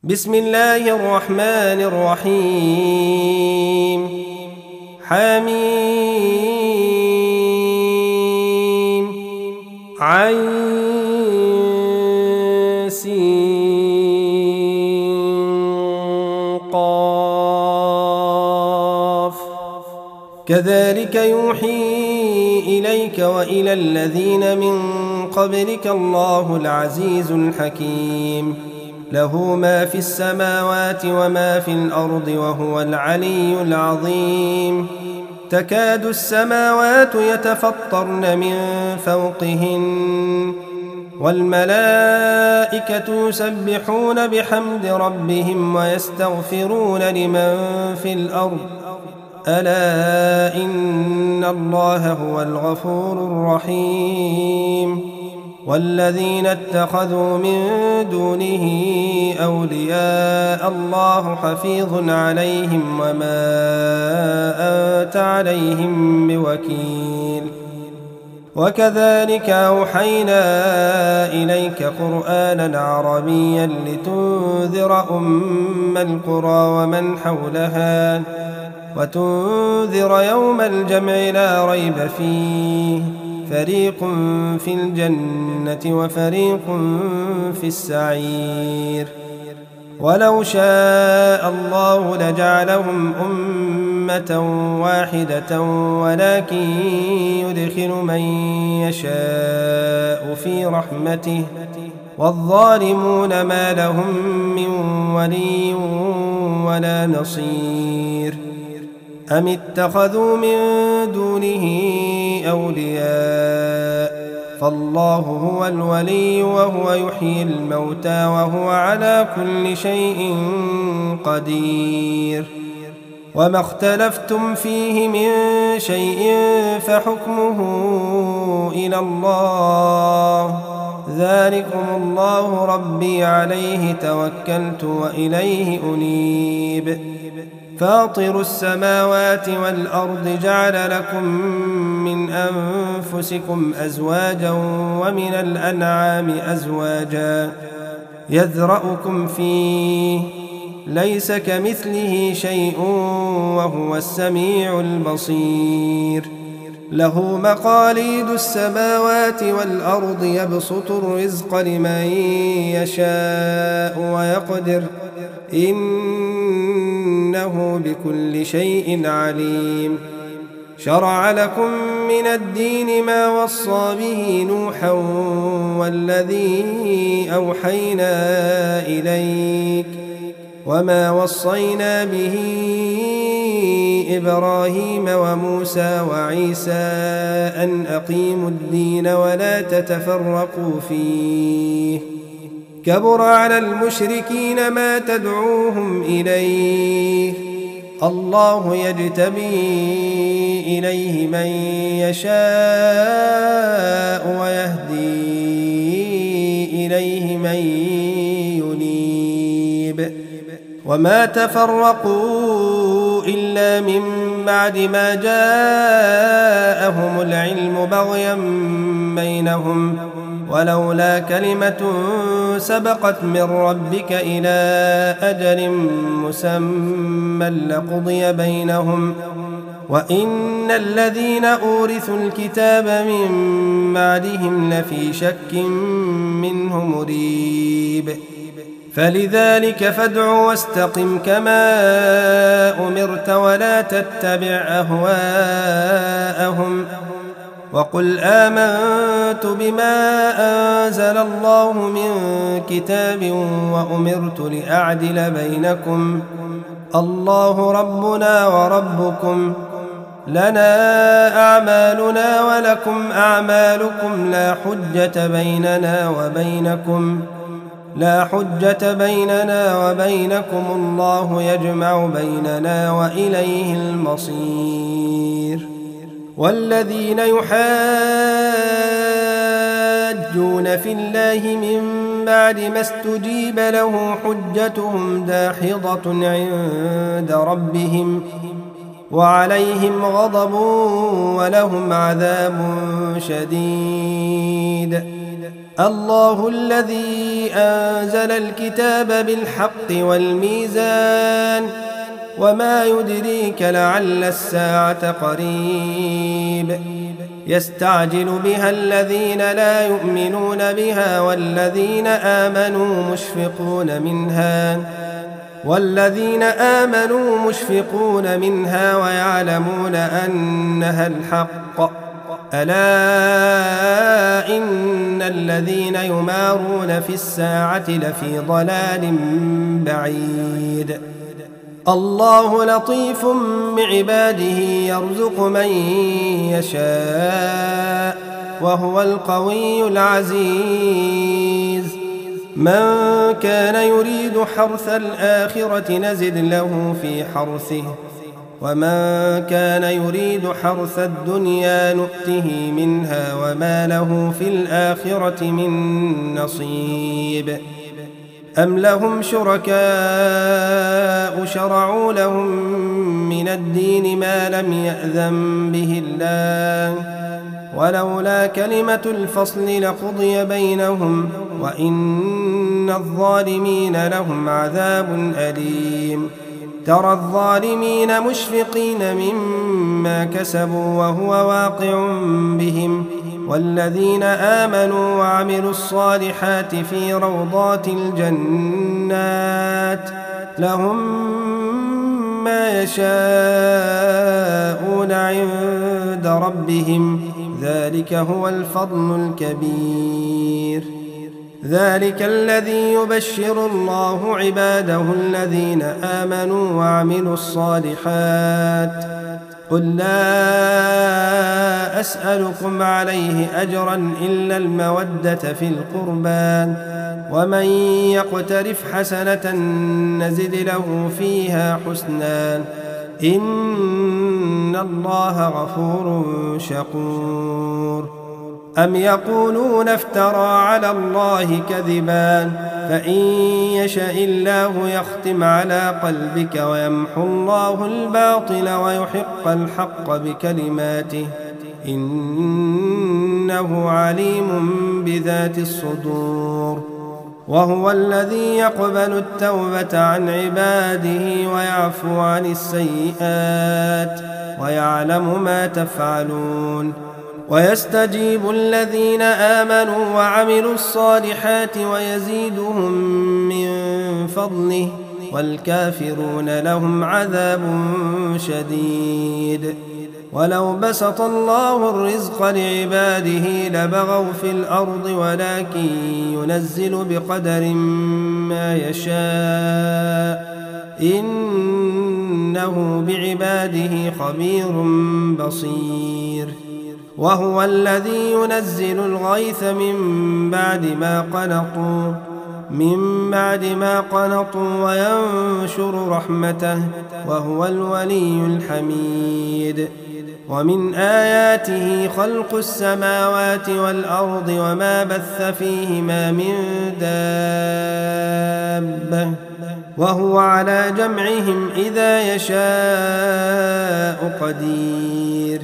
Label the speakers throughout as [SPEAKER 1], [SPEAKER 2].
[SPEAKER 1] بسم الله الرحمن الرحيم حميم عين سين قاف كذلك يوحي إليك وإلى الذين من قبلك الله العزيز الحكيم له ما في السماوات وما في الأرض وهو العلي العظيم تكاد السماوات يتفطرن من فوقهن والملائكة يسبحون بحمد ربهم ويستغفرون لمن في الأرض ألا إن الله هو الغفور الرحيم والذين اتخذوا من دونه أولياء الله حفيظ عليهم وما أنت عليهم بوكيل وكذلك أوحينا إليك قرآنا عربيا لتنذر أم القرى ومن حولها وتنذر يوم الجمع لا ريب فيه فريق في الجنة وفريق في السعير ولو شاء الله لجعلهم أمة واحدة ولكن يدخل من يشاء في رحمته والظالمون ما لهم من ولي ولا نصير أم اتخذوا من دونه أولياء فالله هو الولي وهو يحيي الموتى وهو على كل شيء قدير وما اختلفتم فيه من شيء فحكمه إلى الله ذلكم الله ربي عليه توكلت وإليه أنيب فاطر السماوات والأرض جعل لكم من أنفسكم أزواجا ومن الأنعام أزواجا يذرأكم فيه ليس كمثله شيء وهو السميع البصير له مقاليد السماوات والأرض يبسط الرزق لمن يشاء ويقدر إنه بكل شيء عليم شرع لكم من الدين ما وصى به نوحا والذي أوحينا إليك وما وصينا به إبراهيم وموسى وعيسى أن أقيموا الدين ولا تتفرقوا فيه كبر على المشركين ما تدعوهم إليه الله يجتبي إليه من يشاء ويهدي إليه من ينيب وما تفرقوا إلا من بعد ما جاءهم العلم بغيا بينهم ولولا كلمة سبقت من ربك إلى أجل مسمى لقضي بينهم وإن الذين أورثوا الكتاب من بعدهم لفي شك منه مريب فلذلك فادع واستقم كما أمرت ولا تتبع أهواءهم وقل آمنت بما أنزل الله من كتاب وأمرت لأعدل بينكم الله ربنا وربكم لنا أعمالنا ولكم أعمالكم لا حجة بيننا وبينكم الله يجمع بيننا وإليه المصير والذين يحاجون في الله من بعد ما استجيب له حجتهم داحضة عند ربهم وعليهم غضب ولهم عذاب شديد الله الذي أنزل الكتاب بالحق والميزان وما يدريك لعل الساعة قريب يستعجل بها الذين لا يؤمنون بها والذين آمنوا مشفقون منها ويعلمون أنها الحق ألا إن الذين يمارون في الساعة لفي ضلال بعيد الله لطيف بعباده يرزق من يشاء وهو القوي العزيز من كان يريد حرث الآخرة نزد له في حرثه ومن كان يريد حرث الدنيا نؤته منها وما له في الآخرة من نصيب أم لهم شركاء شرعوا لهم من الدين ما لم يأذن به الله ولولا كلمة الفصل لقضي بينهم وإن الظالمين لهم عذاب أليم ترى الظالمين مشفقين مما كسبوا وهو واقع بهم والذين آمنوا وعملوا الصالحات في روضات الجنات لهم ما يشاءون عند ربهم ذلك هو الفضل الكبير ذلك الذي يبشر الله عباده الذين آمنوا وعملوا الصالحات قل لا أسألكم عليه أجرا إلا المودة في القربى ومن يقترف حسنة نزد له فيها حسنا إن الله غفور شكور أم يقولون افترى على الله كذبا فإن يشاء الله يختم على قلبك ويمحو الله الباطل ويحق الحق بكلماته إنه عليم بذات الصدور وهو الذي يقبل التوبة عن عباده ويعفو عن السيئات ويعلم ما تفعلون ويستجيب الذين آمنوا وعملوا الصالحات ويزيدهم من فضله والكافرون لهم عذاب شديد ولو بسط الله الرزق لعباده لبغوا في الأرض ولكن ينزل بقدر ما يشاء إنه بعباده خبير بصير وهو الذي ينزل الغيث من بعد ما قنطوا وينشر رحمته وهو الولي الحميد ومن آياته خلق السماوات والأرض وما بث فيهما من دابة وهو على جمعهم إذا يشاء قدير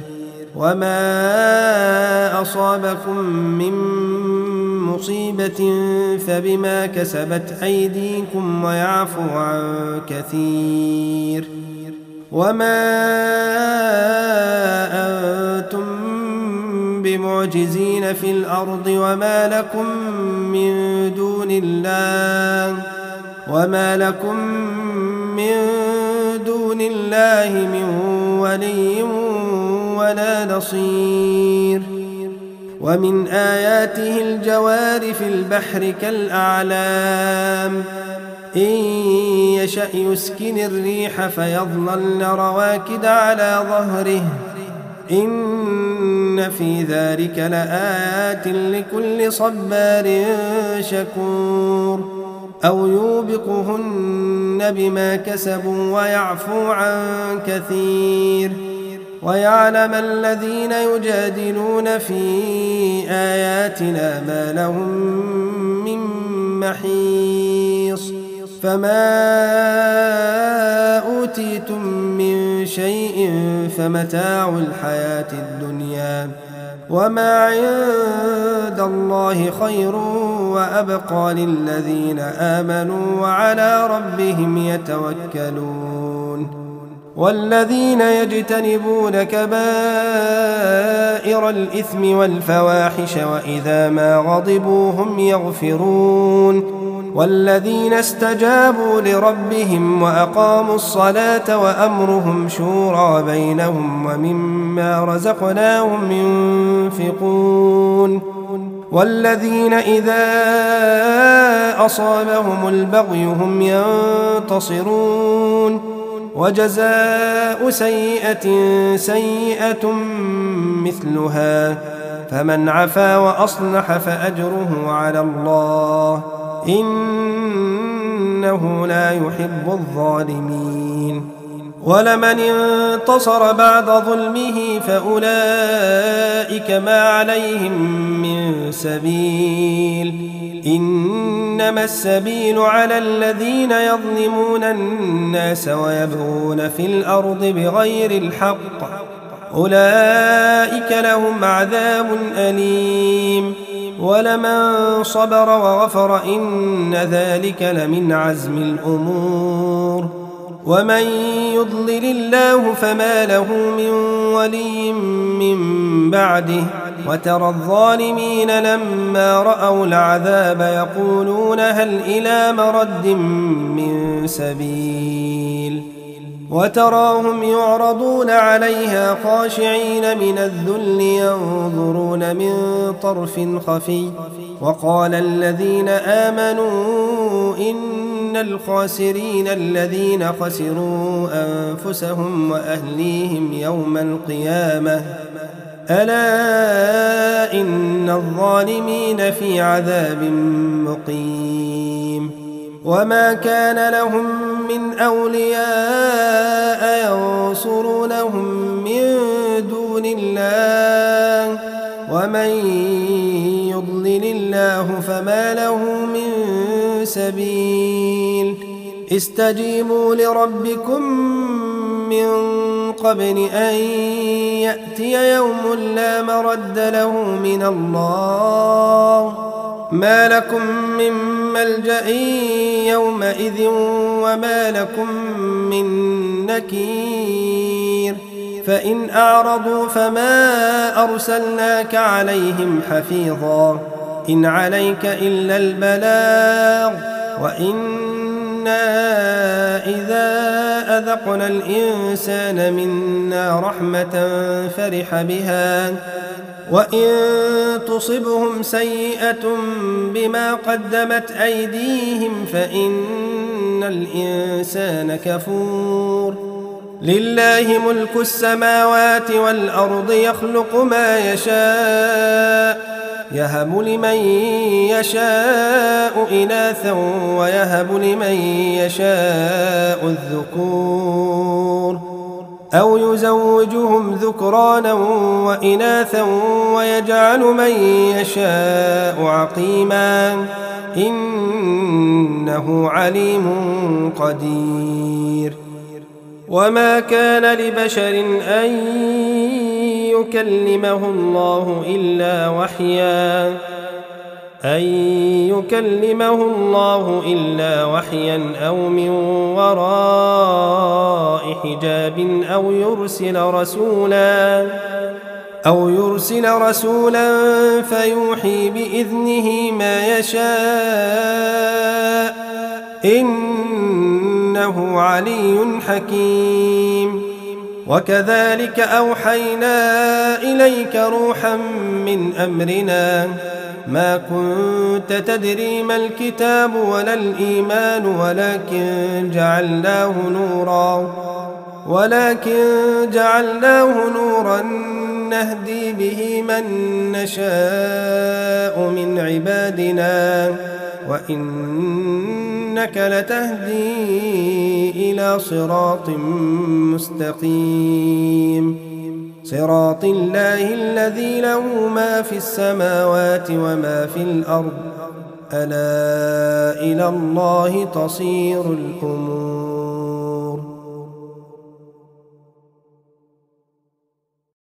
[SPEAKER 1] وما أصابكم من مصيبة فبما كسبت أيديكم ويعفو عن كثير وما أنتم بمعجزين في الأرض وما لكم من دون الله من ولي ولا نصير ومن آياته الجوار في البحر كالأعلام إن يشأ يسكن الريح فيظللن رواكد على ظهره إن في ذلك لآيات لكل صبار شكور أو يوبقهن بما كسبوا ويعفو عن كثير ويعلم الذين يجادلون في آياتنا ما لهم من محيص فما أوتيتم من شيء فمتاع الحياة الدنيا وما عند الله خير وأبقى للذين آمنوا وعلى ربهم يتوكلون والذين يجتنبون كبائر الإثم والفواحش وإذا ما غضبوا هم يغفرون والذين استجابوا لربهم وأقاموا الصلاة وأمرهم شورى بينهم ومما رزقناهم ينفقون والذين إذا أصابهم البغي هم ينتصرون وجزاء سيئة سيئة مثلها فمن عفا وأصلح فأجره على الله إنه لا يحب الظالمين ولمن انتصر بعد ظلمه فأولئك ما عليهم من سبيل إنما السبيل على الذين يظلمون الناس ويبغون في الأرض بغير الحق أولئك لهم عذاب أليم ولمن صبر وغفر إن ذلك لمن عزم الأمور ومن يضلل الله فما له من ولي من بعده وترى الظالمين لما رأوا العذاب يقولون هل إلى مرد من سبيل وتراهم يعرضون عليها خاشعين من الذل ينظرون من طرف خفي وقال الذين آمنوا إن الخاسرين الذين خسروا أنفسهم وأهليهم يوم القيامة ألا إن الظالمين في عذاب مقيم وما كان لهم من أولياء ينصرونهم من دون الله ومن يضلل الله فما له من سبيل استجيبوا لربكم من قبل أن يأتي يوم لا مرد له من الله ما لكم من ملجأ يومئذ وما لكم من نكير فإن أعرضوا فما أرسلناك عليهم حفيظا إن عليك إلا البلاغ وإنا إذا أذقنا الإنسان منا رحمة فرح بها وإن تصبهم سيئة بما قدمت أيديهم فإن الإنسان كفور لله ملك السماوات والأرض يخلق ما يشاء يهب لمن يشاء إناثا ويهب لمن يشاء الذكور أو يزوجهم ذكرانا وإناثا ويجعل من يشاء عقيما إنه عليم قدير وما كان لبشر أن يكلمه الله إلا وحيا أو من وراء حجاب أو يرسل رسولا فيوحي بإذنه ما يشاء إنه علي حكيم وكذلك أوحينا إليك روحا من أمرنا ما كنت تدري ما الكتاب ولا الإيمان ولكن جعلناه نورا نهدي به من نشاء من عبادنا وإنك لتهدي إلى صراط مستقيم صراط الله الذي له ما في السماوات وما في الأرض ألا إلى الله تصير الأمور